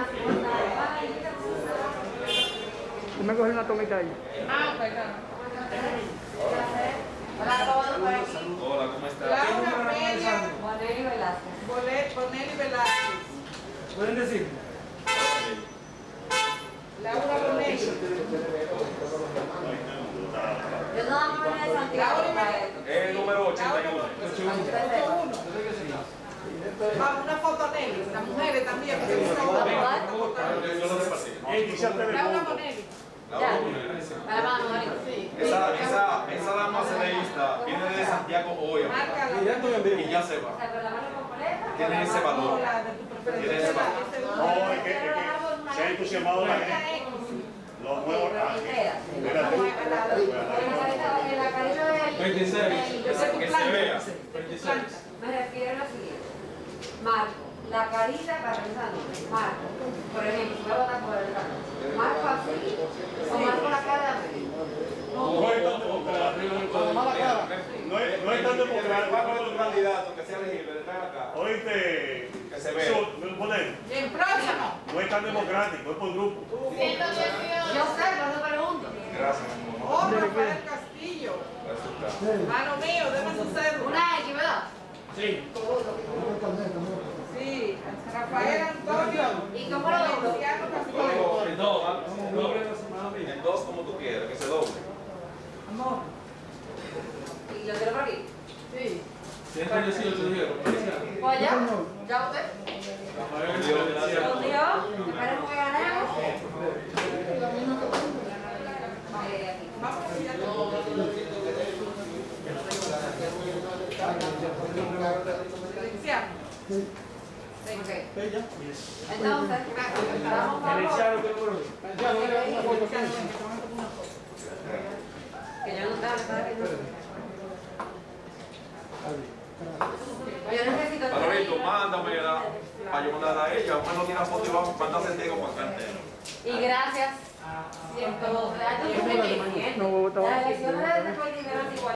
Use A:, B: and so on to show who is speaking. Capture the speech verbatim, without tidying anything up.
A: Tú me coges una tomita ahí.
B: Ah, perdón.
C: Hola a todos.
D: Hola, ¿cómo estás?
B: Laura Amelia
C: Bonelli Velázquez.
B: Bolet- Bonelli Velázquez.
A: ¿Pueden decir?
B: Laura Bonelli.
C: Yo no damos de Santiago para esto.
D: El número ochenta y uno.
B: ochenta y uno. Vamos, una foto a Nelly. Las mujeres también. porque son
D: Yo lo repartí.
B: Laura Bonelli.
C: Ya. Para la mano, Marito.
B: Sí.
D: Esa, esa, esa dama ascendeísta viene de Santiago hoy.
B: Márcala.
D: Y ya se va.
C: O sea, con la mano completa.
D: Tiene ese valor.
B: La de tu preferencia.
D: Tiene ese valor.
E: No, es que, es que se ha entusiasmado la gente. Los nuevos. Ah, espérate.
C: La carita del...
D: Que se vea.
C: Me refiero a lo siguiente. Marco, la carita para pensar, Marco, por ejemplo, voy a votar por el carro. Marco así, o marco la cara de arriba.
E: No es tanto democrático. No es, no es tanto democrático.
D: candidato que sea elegible, le trae acá.
E: Oíste,
D: Que se vea.
E: poner,
B: Bien, próximo.
E: no es tan democrático, es por grupo.
C: Yo sé, no te pregunto.
D: Gracias, mi amor.
B: Oh, Rafael Castillo.
D: Resulta.
B: Mano mío, deme su cédula.
C: Una X, ¿verdad?
A: Sí.
B: Sí, Rafael Antonio.
C: ¿Y cómo lo doblo?
B: Luciano Castillo.
D: El dos, el dos como tú quieras, que se doble.
B: Amor.
C: ¿Y lo quiero por aquí?
B: Sí.
C: Pues ya, ya usted. Escondió. Esperemos que ganemos. Eh, aquí.
B: Vamos a ir a Silenciamos.
C: Ok.
A: Bella.
C: Entonces, vamos, vamos.
A: Silenciado, pero bueno.
C: Que yo no estaba, estaba viendo. Yo necesito.
D: Alvarito, mándamela para yo mandarla a ella. Bueno, tiene la foto y vamos a mandarse el Diego para acá entero.
C: Y gracias. Siempre.
A: No, no, no.
C: Las elecciones de después de